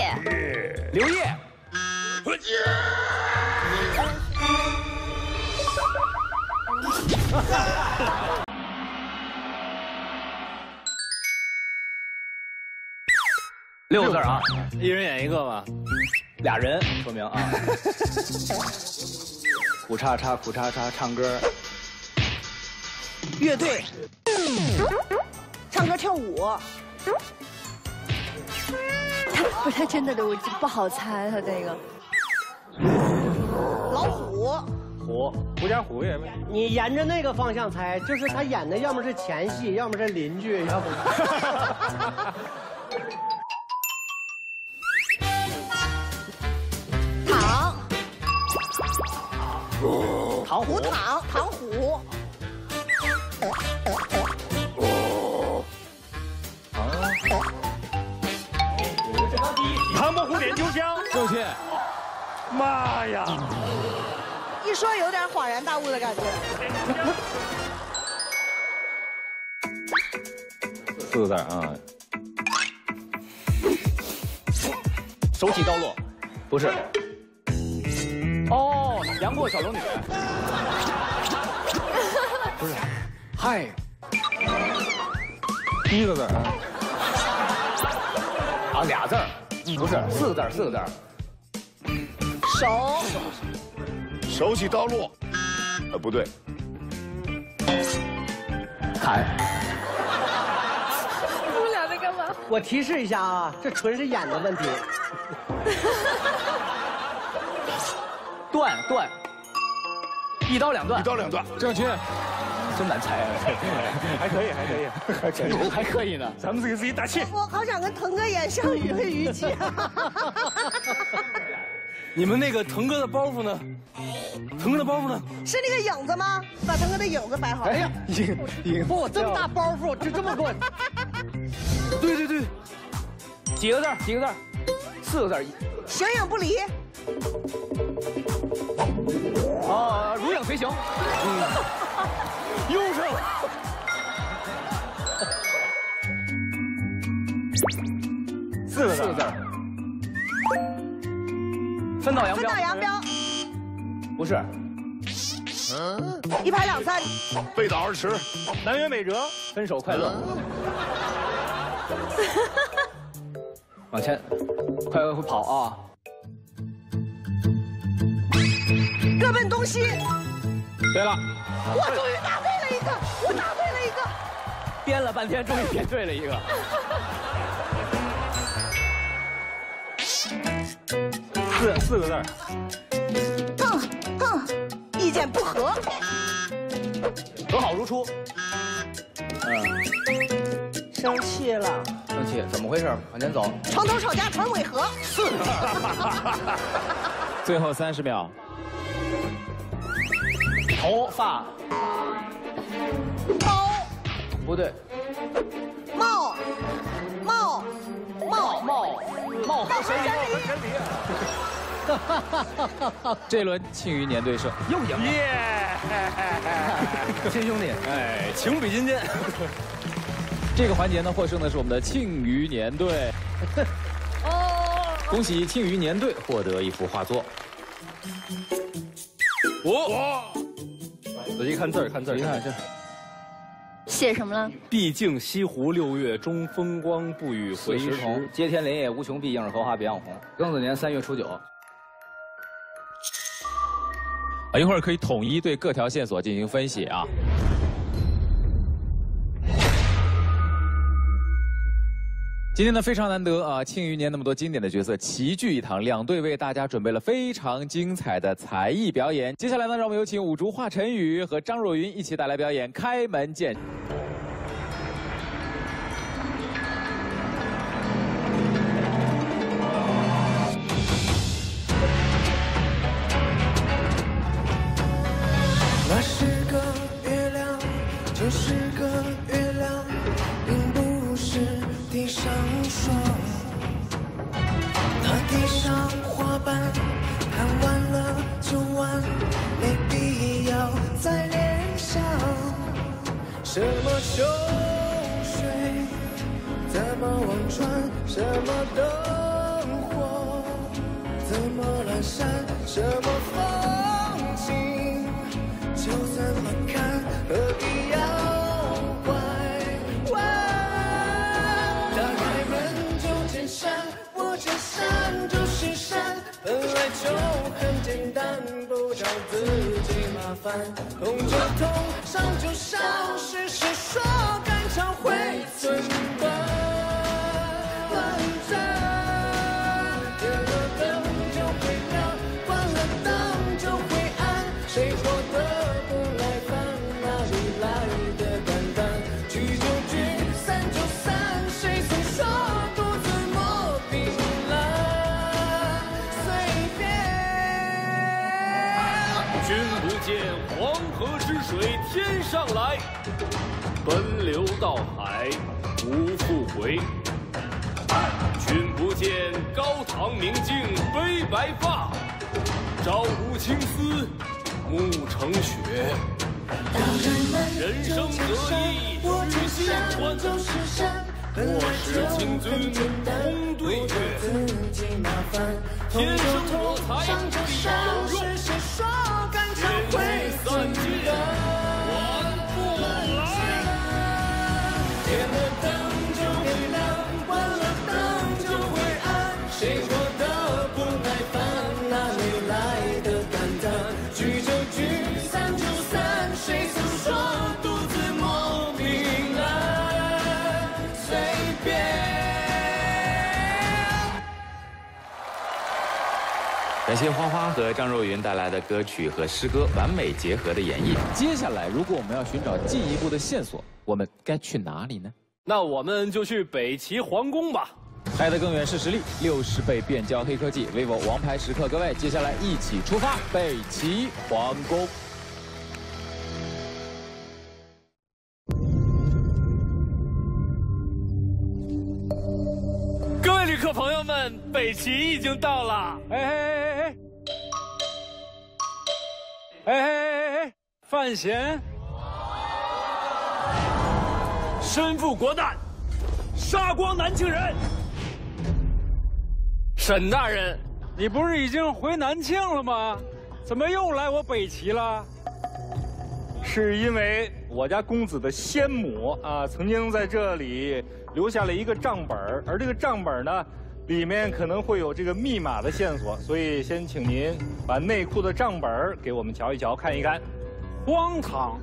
刘烨。6个字啊， 一人演一个吧。 俩人说明啊。苦叉叉苦叉叉唱歌。 乐队。唱歌跳舞。 不是他真的，我不好猜他这个。 老虎。 狐假虎也。 你沿着那个方向猜，就是他演的，要么是前戏，要么是邻居，要不。 唐虎。唐虎。 唐伯虎点秋香。 正确。 妈呀！ 一说有点恍然大悟的感觉。 4个字啊。手起刀落，不是。哦，杨过小龙女。不是。嗨。 1个字啊。 啊，俩字儿，不是4个字，4个字。 手起刀落，不对。 喊。 你们俩在干嘛？ 我提示一下啊，这纯是演的问题。 断，一刀两断。 1刀2断， 正确。真难猜啊！ 还可以。 还可以呢。 咱们给自己打气。 我好想跟腾哥演项羽和虞姬。 你们那个腾哥的包袱呢？腾哥的包袱呢？ 是那个影子吗？把腾哥的影子摆好。 哎呀，影不，这么大包袱，就这么给我。 对。 几个字？4个字。 形影不离。 哦，如影随形。 优胜。4个字。 分道扬镳。不是。 一拍两散。 背道而驰。 南辕北辙。 分手快乐。往前，快跑啊！ 各奔东西。 对了。 我终于答对了一个。 编了半天，终于编对了一个。 4个字。 意见不合。 和好如初。 生气了。 生气，怎么回事？往前走。 床头吵架床尾和。 最后30秒。头发。 包。 不对。 帽和神离。这轮庆余年对胜又赢了，亲兄弟， 哎，情比金坚。 这个环节呢，获胜的是我们的庆余年队。恭喜庆余年队获得一幅画作。 仔细看字儿，看这。 写什么了？ 毕竟西湖6月中，风光不与回时。 接天莲叶无穷碧，映日荷花别样红。庚子年3月初9。一会儿可以统一对各条线索进行分析啊。今天呢非常难得啊，庆余年那么多经典的角色齐聚一堂，两队为大家准备了非常精彩的才艺表演。接下来呢，让我们有请五竹华晨宇和张若昀一起带来表演《开门见》。 那是个月亮，就是个月亮，并不是地上霜。那地上花瓣看完了就完，没必要再联想。什么秋水，怎么望穿，什么灯火。 怎么阑珊，什么风景，就怎么看，何必要怪？打开门就见山，我这山就是山，本来就很简单，不找自己麻烦。痛就痛，伤就伤，是谁说肝肠会寸断？短暂。 谁说的不来烦，哪里来的淡淡？聚就聚，散就散，谁曾说独自摸冰蓝？随便。 君不见黄河之水天上来，奔流到海无复回。君不见高堂明镜悲白发，朝舞青丝。 暮成雪，人生得意须心宽。我是清君空对月，天生我材必有用。天地散尽还不来。 点了灯就会亮，关了灯就会暗。谁说的不耐烦，哪里来的感叹？ 聚就聚，散就散，谁曾说独自摸冰蓝？随便。 感谢花花和张若昀带来的歌曲和诗歌完美结合的演绎。接下来，如果我们要寻找进一步的线索，我们该去哪里呢？ 那我们就去北齐皇宫吧。 爱得更远是实力，60倍变焦黑科技 ，vivo 王牌时刻，各位，接下来一起出发，北齐皇宫。 各位旅客朋友们，北齐已经到了。范闲，身负国难，杀光南庆人。 沈大人， 你不是已经回南庆了吗？怎么又来我北齐了？是因为我家公子的先母啊，曾经在这里留下了一个账本，而这个账本呢，里面可能会有这个密码的线索，所以先请您把内库的账本给我们瞧一瞧，看一看。荒唐！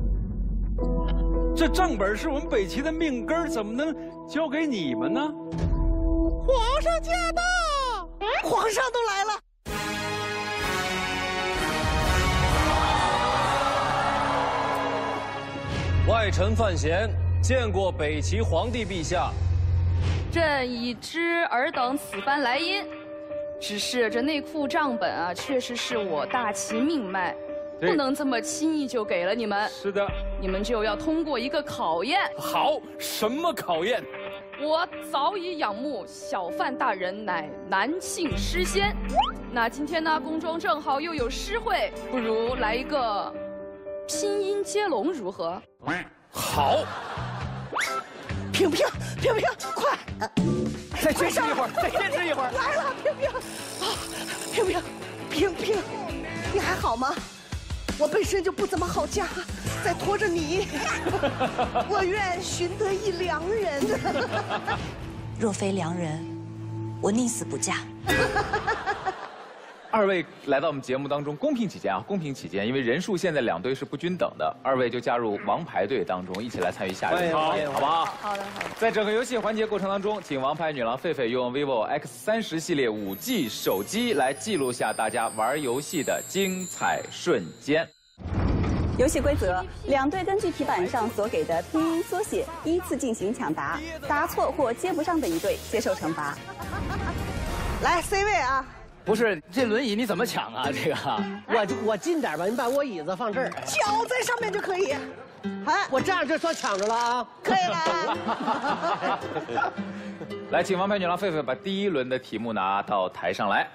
这账本是我们北齐的命根，怎么能交给你们呢？ 皇上驾到！皇上都来了。 外臣范闲见过北齐皇帝陛下。 朕已知尔等此番来因，只是这内库账本啊，确实是我大齐命脉，不能这么轻易就给了你们。 是的， 你们就要通过一个考验。 好，什么考验？ 我早已仰慕小范大人乃南庆诗仙，那今天呢，宫中正好又有诗会，不如来一个拼音接龙如何？ 好， 平平，快！ 再坚持一会儿，再坚持一会儿。 来了，平平，你还好吗？我本身就不怎么好嫁，再拖着你，我愿寻得一良人。 若非良人，我宁死不嫁。 二位来到我们节目当中，公平起见啊，公平起见，因为人数现在两队是不均等的，二位就加入王牌队当中，一起来参与下一好， 好不好？ 好的。 在整个游戏环节过程当中，请王牌女郎狒狒用 vivo X30系列5G 手机来记录下大家玩游戏的精彩瞬间。 游戏规则：两队根据题板上所给的拼音缩写依次进行抢答，答错或接不上的一队接受惩罚。 来 C 位啊！ 不是，这轮椅你怎么抢啊？这个， 我近点吧，你把我椅子放这儿， 脚在上面就可以。 哎，我这样就算抢着了啊！ 可以了。 来，请王牌女郎狒狒把第一轮的题目拿到台上来。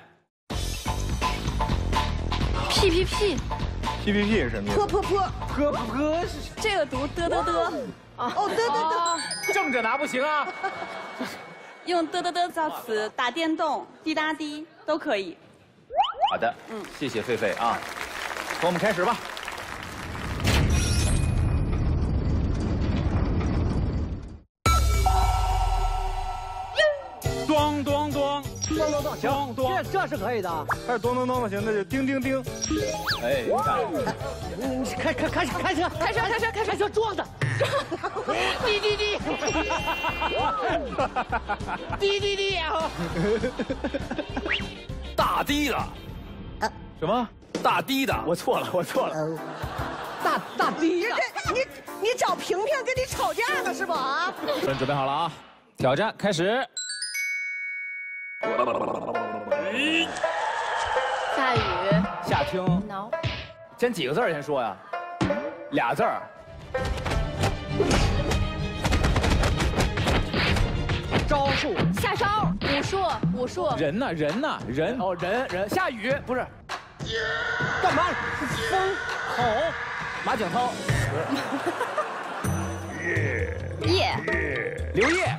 PPP 是什么意思？ 泼是这个读的。 哦，对， 正着拿不行啊。 用的造词，打电动、滴答滴都可以。 好的，谢谢狒狒啊，从我们开始吧。 咚咚咚， 咚咚咚，行，这是可以的。 还是咚咚咚的行，那就叮叮叮。 哎，你看， 开车撞的，滴滴滴，滴滴滴啊！ 大滴的， 什么？ 大滴的，我错了。 大滴的， 你找萍萍跟你吵架呢是吧？啊！ 准备好了啊，挑战开始。 下雨， 下听，先几个字先说呀？2字儿。 招数， 下招，武术。 人呢？ 哦，人。下雨不是？ 干嘛？风吼， 马景涛。 叶， 刘烨。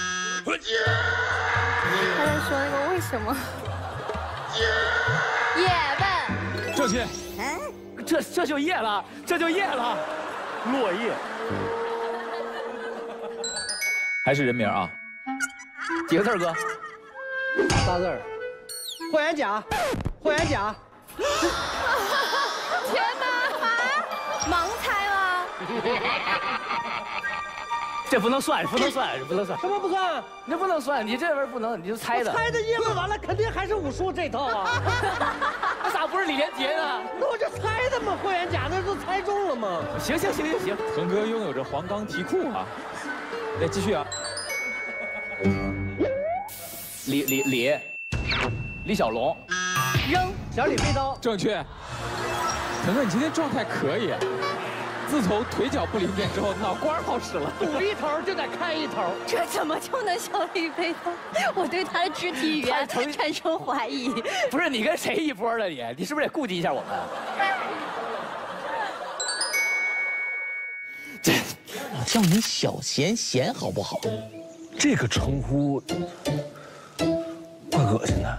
他在说那个为什么？叶问， 正确。 这就叶了， 落叶。 还是人名啊？ 几个字哥 ？3字。霍元甲。 天哪！盲猜吗？ 这不能算。 什么不算？ 这不能算，你这玩意儿不能，你就猜的。 猜的叶问完了，肯定还是武术这套啊。 那咋不是李连杰呢？ 那我就猜的嘛，霍元甲那都猜中了嘛。 行， 恒哥拥有着黄冈题库啊。来继续啊。 李小龙。 扔小李飞刀。 正确。恒哥，你今天状态可以。自从腿脚不灵便之后，脑瓜好使了。 赌一头就得开一头， 这怎么就能小李飞刀？我对他的肢体语言产生怀疑。 不是你跟谁一波的你是不是得顾及一下我们？ 我叫你小贤贤好不好？这个称呼怪恶心的。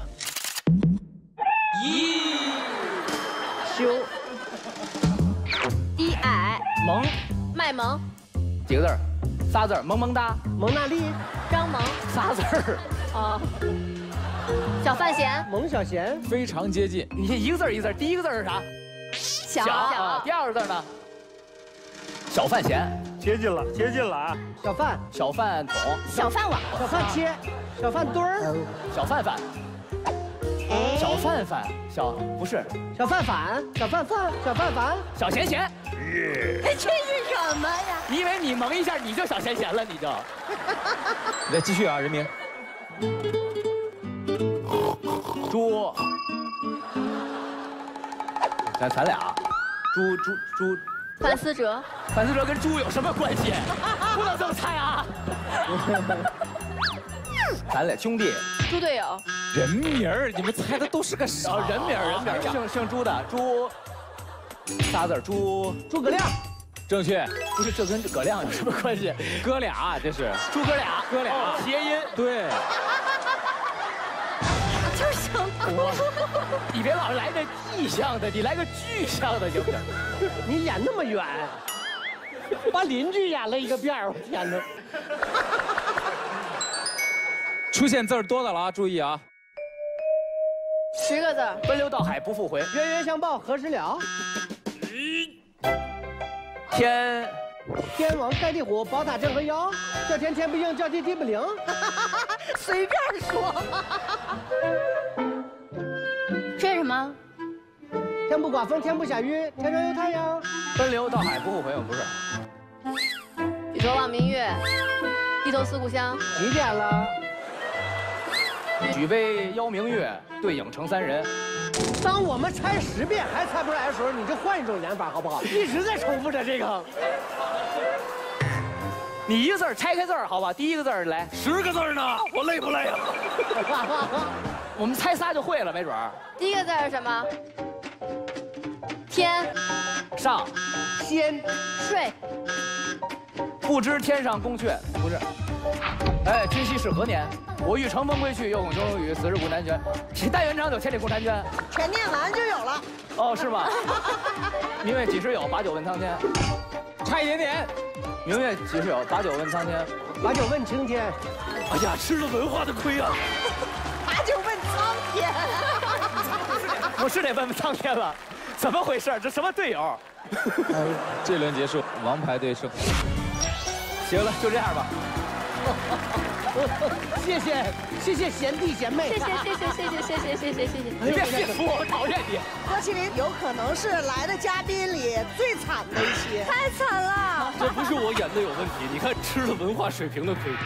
修。 低矮。 萌。 卖萌。 几个字儿？3字儿。萌萌哒。 蒙娜丽。 张萌。 3字儿。 哦。小范闲。 蒙小贤。 非常接近。 你一个字一个字，第一个字是啥？ 小。 第2个字呢？小范闲。 接近了啊！ 小饭桶。 小饭碗。 小饭切。小饭墩儿。 小饭饭。小饭饭。不是。 小饭反。小饭饭。小饭反。 小贤贤。 这是什么呀？ 你以为你蒙一下你就小贤贤了，你就。 来继续啊，人名。 猪。咱俩。猪。 范思哲。 范思哲跟猪有什么关系？不能这么猜啊！咱俩兄弟。 猪队友。 人名儿，你们猜的都是个啥？ 人名，姓朱的朱，3字朱。 诸葛亮。 正确。 不是，这跟葛亮有什么关系？ 哥俩，这是诸葛俩。谐音。 对。 就行了。 你别老来那意象的，你来个具象的行不行？ 你演那么远，把邻居演了一个遍儿，我天哪！ 出现字儿多的了啊，注意啊。 10个字。 奔流到海不复回。 冤冤相报何时了？天王盖地虎，宝塔镇河妖，叫天天不应，叫地地不灵。 随便说。 这是什么？ 天不刮风，天不下雨，天上有太阳。 奔流到海不复回，我不是。 举头望明月，低头思故乡。 几点了？ 举杯邀明月，对影成3人。 当我们猜10遍还猜不出来的时候，你就换一种演法好不好？一直在重复着这个。 你一个字拆开字好吧？第一个字来。 10个字呢，我累不累啊？ 我们猜仨就会了，没准儿。 第一个字是什么？天。 上。 仙。 睡。 不知天上宫阙，不是。哎，今夕是何年？ 我欲乘风归去，又恐熊有语，此事古难全。其但愿长久，千里共婵娟。 全念完就有了。 哦，是吗？明月几时有？把酒问苍天。 差一点点。 明月几时有？把酒问苍天。 把酒问青天。 哎呀，吃了文化的亏啊！ 把酒问苍天。 我是得问问苍天了，怎么回事？这什么队友？ 这轮结束，王牌对胜。 行了，就这样吧。 谢谢贤弟贤妹。 谢谢。 你别别服我，我讨厌你。 郭麒麟有可能是来的嘉宾里最惨的一些， 太惨了。 这不是我演的有问题，你看吃了文化水平的亏。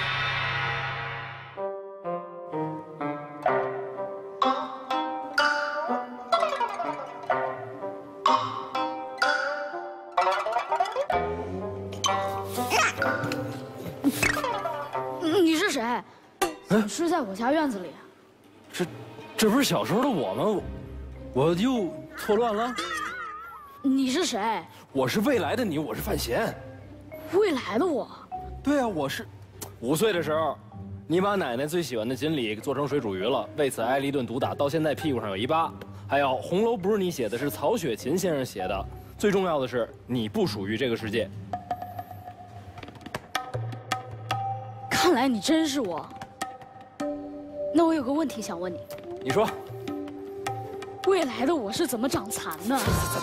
你是谁？是在我家院子里。 这不是小时候的我吗？我又错乱了。 你是谁？ 我是未来的你，我是范闲。 未来的我？ 对啊，我是5岁的时候，你把奶奶最喜欢的锦鲤做成水煮鱼了，为此挨了一顿毒打，到现在屁股上有一疤。还有《红楼》不是你写的，是曹雪芹先生写的。最重要的是，你不属于这个世界。 看来你真是我。那我有个问题想问你。 你说。 未来的我是怎么长残的？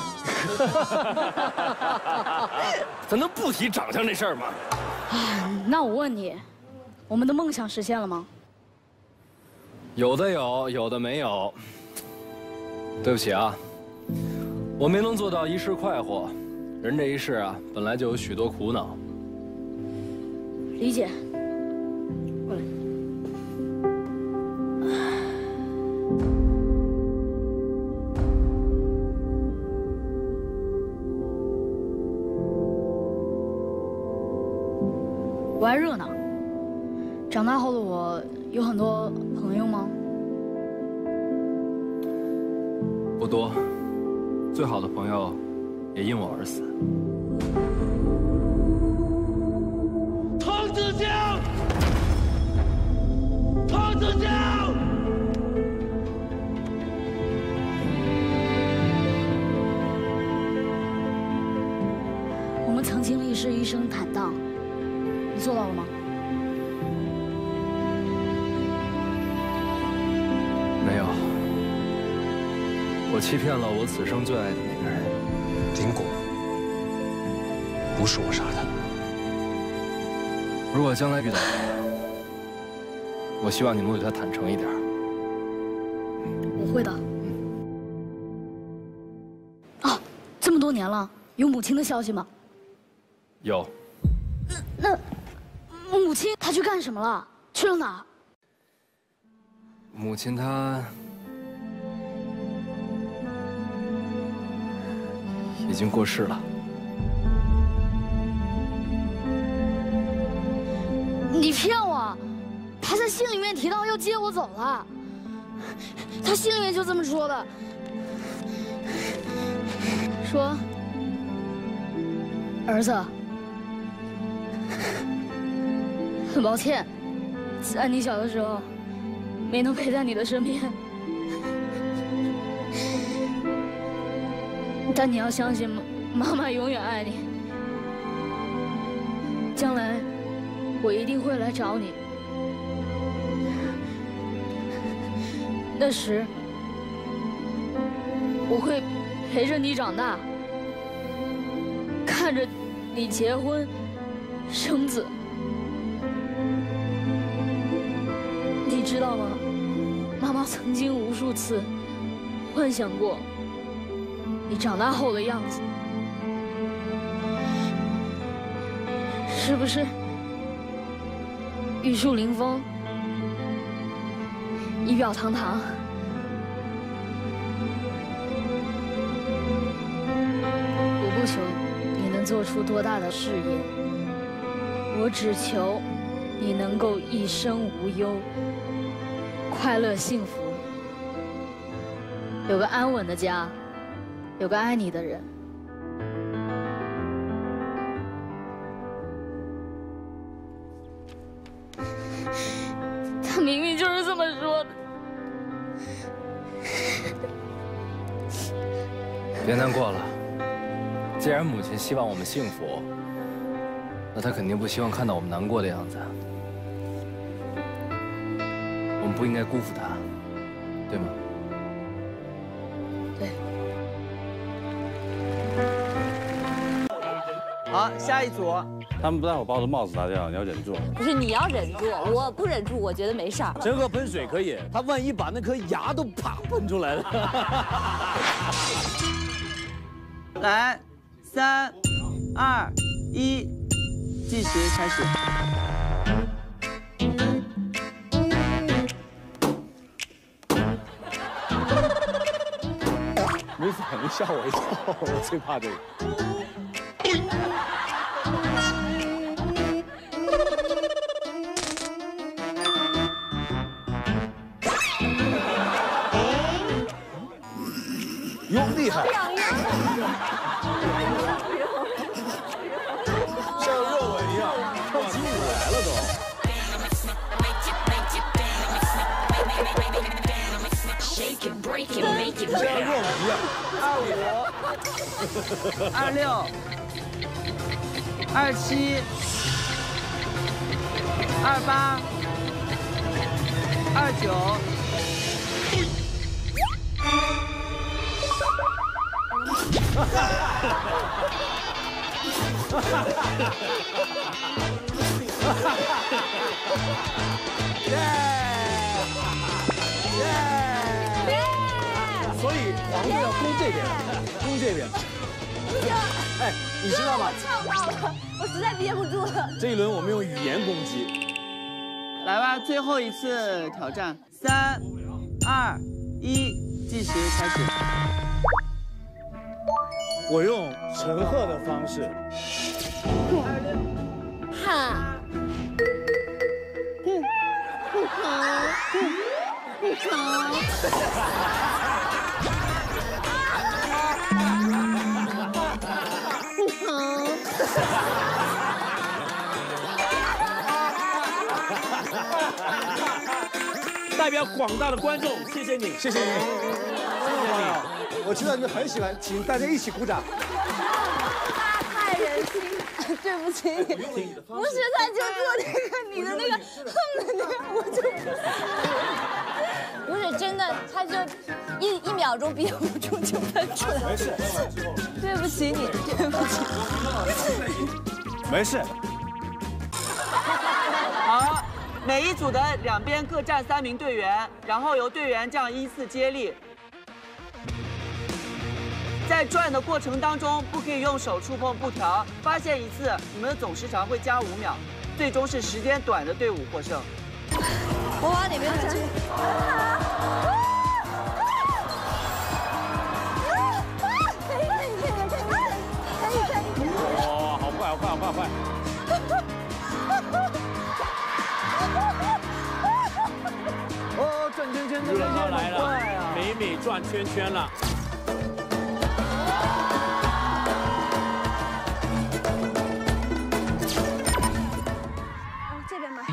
咱能不提长相这事儿吗？ 那我问你，我们的梦想实现了吗？ 有的有，有的没有。对不起啊，我没能做到一世快活。人这一世啊，本来就有许多苦恼。 理解。过来。我爱热闹。长大后的我有很多朋友吗？ 不多，最好的朋友也因我而死。 唐子江，唐子江。 我们曾经历时一生坦荡，你做到了吗？ 没有，我欺骗了我此生最爱的那个人。 林果，不是我杀的。 如果将来遇到他，我希望你能对他坦诚一点。 我会的。啊，这么多年了，有母亲的消息吗？ 有。 那母亲她去干什么了？去了哪儿？ 母亲她已经过世了。 你骗我！他在信里面提到要接我走了，他信里面就这么说的，说儿子，很抱歉，在你小的时候没能陪在你的身边，但你要相信妈妈永远爱你，将来我一定会来找你。那时，我会陪着你长大，看着你结婚、生子。你知道吗？妈妈曾经无数次幻想过你长大后的样子，是不是玉树临风？仪表堂堂，我不求你能做出多大的事业，我只求你能够一生无忧，快乐幸福，有个安稳的家，有个爱你的人。 别难过了。既然母亲希望我们幸福，那她肯定不希望看到我们难过的样子。我们不应该辜负她，对吗？ 对。 好，下一组。 他们不让我把我的帽子拿掉，你要忍住。 不是你要忍住，我不忍住，我觉得没事儿。 陈赫喷水可以，他万一把那颗牙都啪喷出来了。 来，3、2、1，计时开始。 没反应，吓我一跳，我最怕这个。哟，厉害！像热吻一样，跳起舞来了都。像热吻一样。 25、26、27、28、29。 所以皇帝要攻这边，攻这边。哎，你知道吗？ 我呛到了，我实在憋不住了。 这一轮我们用语言攻击。 来吧，最后一次挑战，3、2、1，计时开始。 我用陈赫的方式。 哈。 代表广大的观众，谢谢你，谢谢你，谢谢你。我知道你们很喜欢，请大家一起鼓掌。 太人心，对不起你，不是他就做那个你的那个哼的那个，我就不是真的，他就一秒钟憋不住就喷出来。 没事， 对不起你，对不起。 没事。 好，每一组的两边各站3名队员，然后由队员这样依次接力。在转的过程当中，不可以用手触碰布条，发现一次，你们的总时长会加5秒，最终是时间短的队伍获胜。 我往里面站。 哇，好快，好快，好快，好快！哦，转圈圈，转圈圈来了，美美转圈圈了。 这边吗？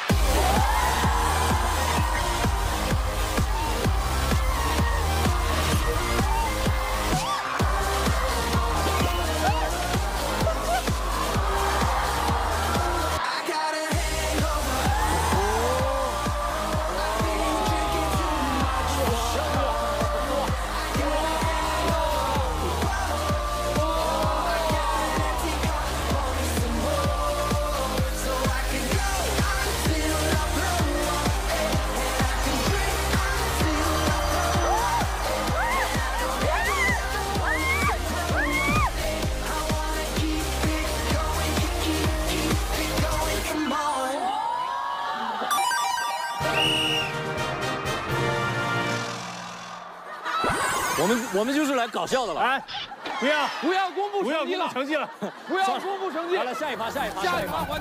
我们就是来搞笑的了。哎，不要公布成绩了，不要公布成绩。好了，下一趴环节，下一趴。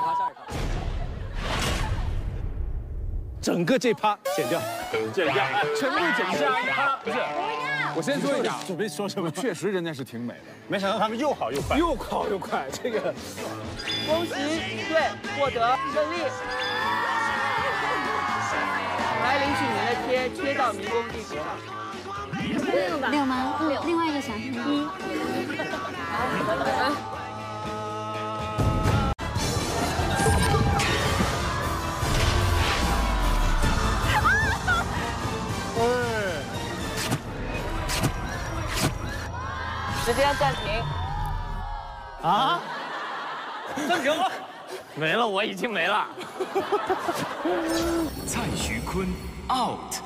整个这趴剪掉，全部剪掉。下一趴不是，我先说一下，准备说什么？确实人家是挺美的，没想到他们又好又快，又好又快。这个， 恭喜一队获得胜利。来领取你们的贴到迷宫地图上。 6吗？6。另外一个想是1。 时间暂停。 啊？ 暂停了，没了，我已经没了。 蔡徐坤 out。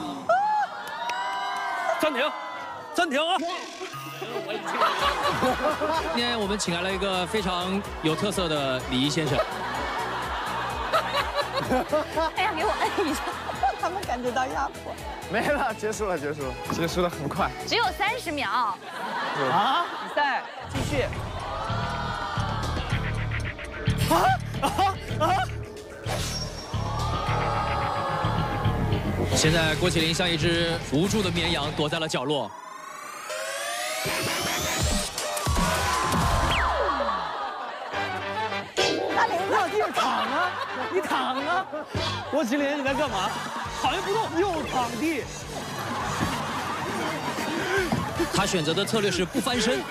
暂停，暂停啊！ 今天我们请来了一个非常有特色的礼仪先生。 哎呀，给我摁一下。 他们感觉到压迫。 没了，结束了，结束了，结束的很快。 只有30秒。 啊！比赛继续。 现在郭麒麟像一只无助的绵羊，躲在了角落。 大林子，地方躺啊！你躺啊！郭麒麟，你在干嘛？躺也不动，又躺地。 他选择的策略是不翻身。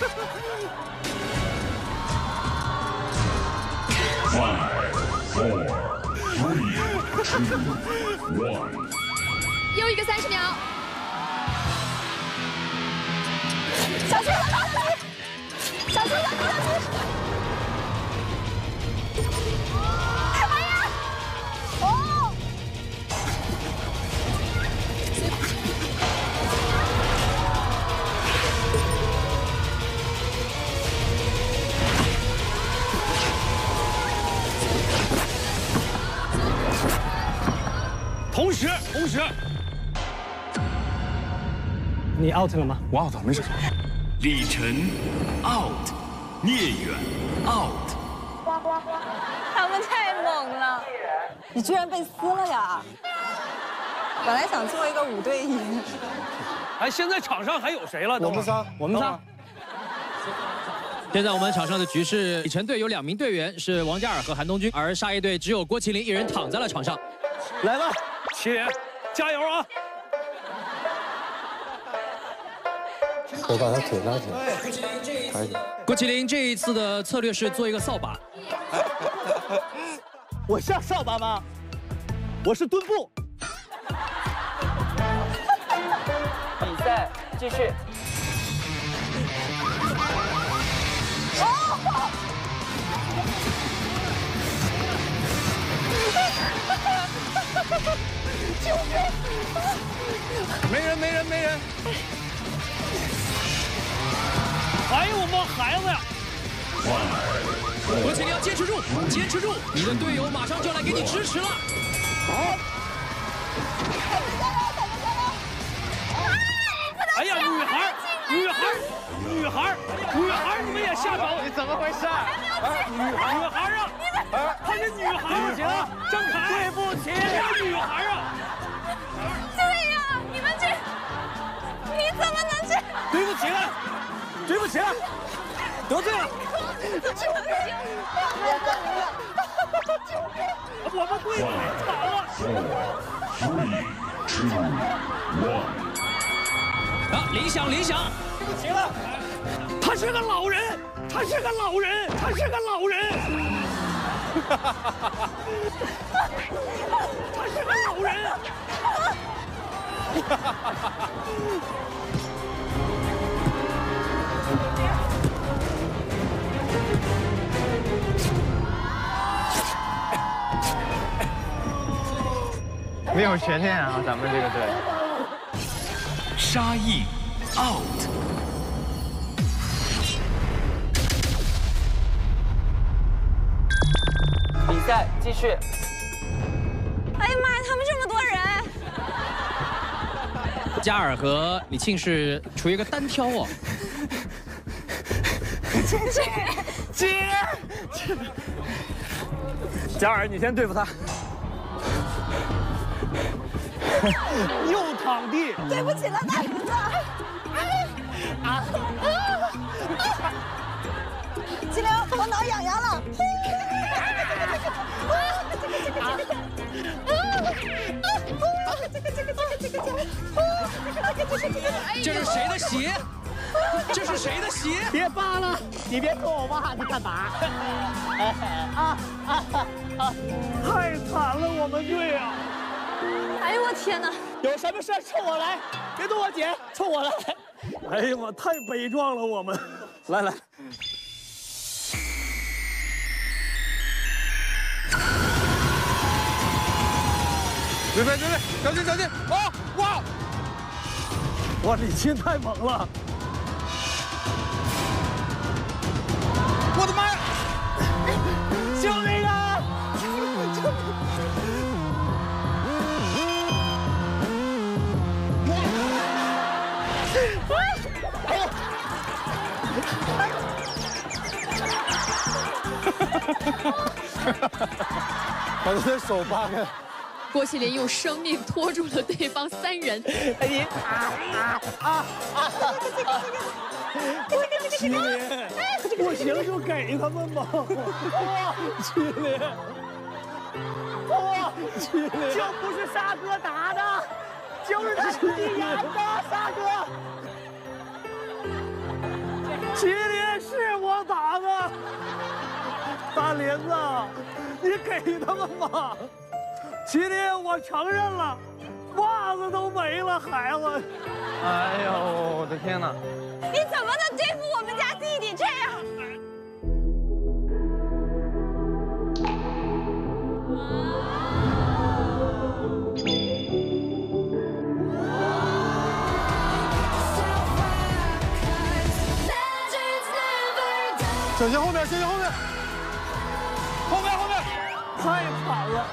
又一个30秒。小心了，小心了，哎呀！哦！ 同时， 你 out 了吗？ 我 out 没事。 李晨 out， 聂远 out。 他们太猛了！ 你居然被撕了呀！本来想做一个5对1。 哎，现在场上还有谁了？ 我们仨。 现在我们场上的局势，李晨队有2名队员是王嘉尔和韩东君，而沙溢队只有郭麒麟一人躺在了场上。 来了， 麒麟，加油啊！ 我把他腿拉起来。 郭麒麟这一次的策略是做一个扫把。 我像扫把吗？我是墩布。 比赛继续。 救命！没人。 哎呦，我们孩子呀！ 郭麒麟要坚持住，你的队友马上就来给你支持了。 好。 哎呀，女孩，你们也下手！ 你怎么回事？ 女孩啊！她是女孩，对不起了，郑恺，对不起，是女孩啊！ 对呀，你们你怎么能这？ 对不起了，得罪了。我们队惨了。 啊，铃响！ 对不起了，他是个老人。他是个老人。他是个老人。 没有悬念啊，咱们这个队。 沙溢 out。 比赛继续。 哎呀妈呀，他们这么多人！ 嘉尔和李沁是处于一个单挑哦。 姐，嘉尔，你先对付他。又躺地。 对不起了，大林子。麒麟，我挠痒痒了。 这是谁的鞋？这是谁的鞋？ 别扒了，你别脱我袜子干嘛？太惨了，我们队啊！ 哎呦我天哪！ 有什么事冲我来，别动我姐，冲我来！哎呀妈，太悲壮了，我们。来来。 准备，小心！啊！哇！ 哇，李沁太猛了！我的妈呀！救命啊！哎呦！ 把他的手扒开。 郭麒麟用生命拖住了对方3人。 麒麟，不行就给他们吧。麒麟，麒麟，就不是沙哥打的，就是他自己演的，沙哥。麒麟是我打的，大林子，你给他们吧。麒麟，我承认了，袜子都没了，孩子。哎呦，我的天哪！ 你怎么能对付我们家弟弟这样？ 小心后面，后面， 太惨了。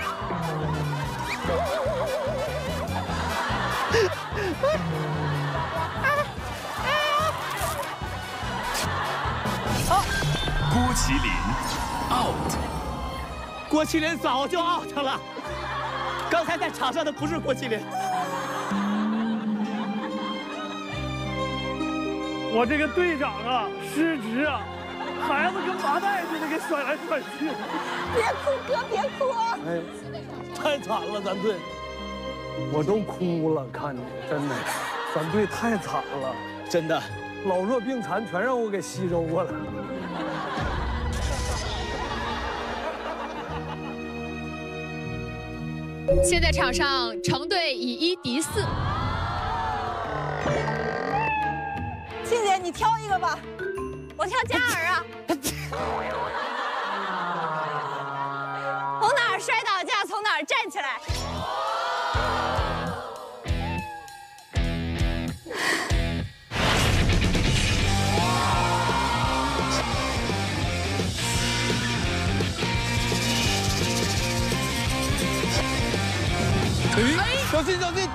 郭麒麟 out。 郭麒麟早就 out 了，刚才在场上的不是郭麒麟。我这个队长啊，失职啊，孩子跟麻袋似的给甩来甩去。 别哭，哥，别哭。 哎，太惨了，咱队。我都哭了，看你真的，咱队太惨了，真的，老弱病残全让我给吸收过了。 现在场上成队以1敌4。 沁姐，你挑一个吧，我挑嘉尔啊。从哪儿摔倒架，从哪儿站起来。 小心！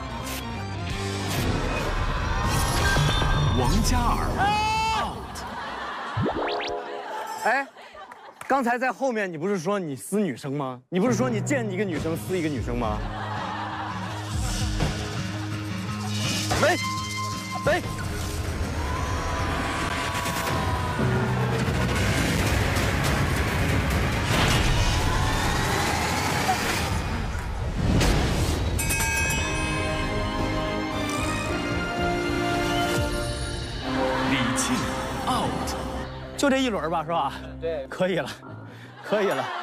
王嘉尔 out。哎，刚才在后面你不是说你撕女生吗？你不是说你见一个女生撕一个女生吗？喂。就这一轮吧，是吧？对，可以了。